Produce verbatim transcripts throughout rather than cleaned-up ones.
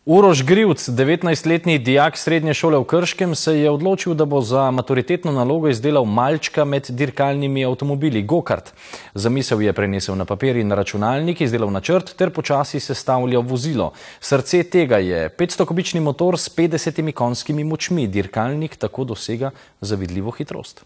Uroš Grivc, devetnajstletni dijak srednje šole v Krškem, se je odločil, da bo za maturitetno nalogo izdelal malčka med dirkalnimi avtomobili, gokart. Zamisel je prenesel na papir in na računalnik, izdelal načrt ter počasi sestavljal vozilo. Srce tega je petstokubični motor s petdesetimi konjskimi močmi. Dirkalnik tako dosega zavidljivo hitrost.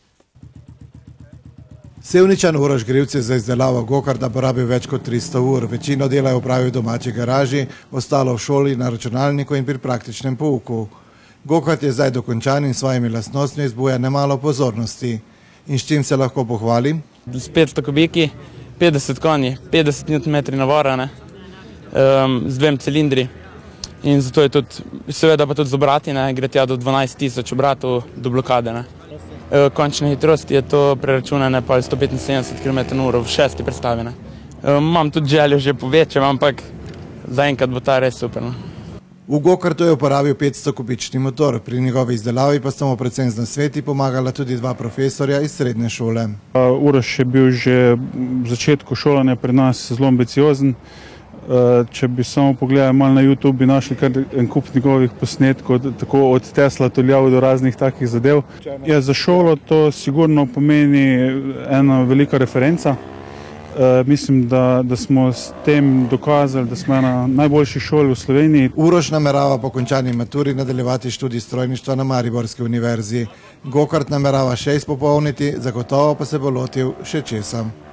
Sevničan Uroš Grivc je za izdelavo gokarta porabil več kot tristo ur. Večino dela je opravil v domači garaži, ostalo v šoli, na računalniku in pri praktičnem pouku. Gokart je zdaj dokončan in s svojimi lastnostmi vzbuja nemalo pozornosti. In s čim se lahko pohvali? S petsto kubiki, petdeset konji, petdeset newtonmetrov navora, ne, um, z dvem cilindri. In zato je tudi, seveda pa tudi z obrati, ne, gre tja do dvanajst tisoč obratov do blokade, ne. Končna hitrost je to preračunane pa sto petinsedemdeset kilometrov na uro v šesti predstavi. Imam tudi željo že povečam, ampak zaenkrat bo ta res super. Ne? V gokartu je uporabil petsto kubični motor, pri njegovi izdelavi pa sta mu predvsem z nasveti pomagala tudi dva profesorja iz srednje šole. Uroš je bil že v začetku šolanja pri nas zelo ambiciozen. Če bi samo pogledali malo na YouTube, bi našli kar en kup njegovih posnetkov, tako od Tesla Tuljav do raznih takih zadev. Ja, za šolo to sigurno pomeni ena velika referenca. E, mislim, da, da smo s tem dokazali, da smo ena najboljših šol v Sloveniji. Uroš namerava po končani maturi nadaljevati študij strojništva na Mariborski univerzi. Gokart namerava še izpopolniti, zagotovo pa se bo lotil še česa.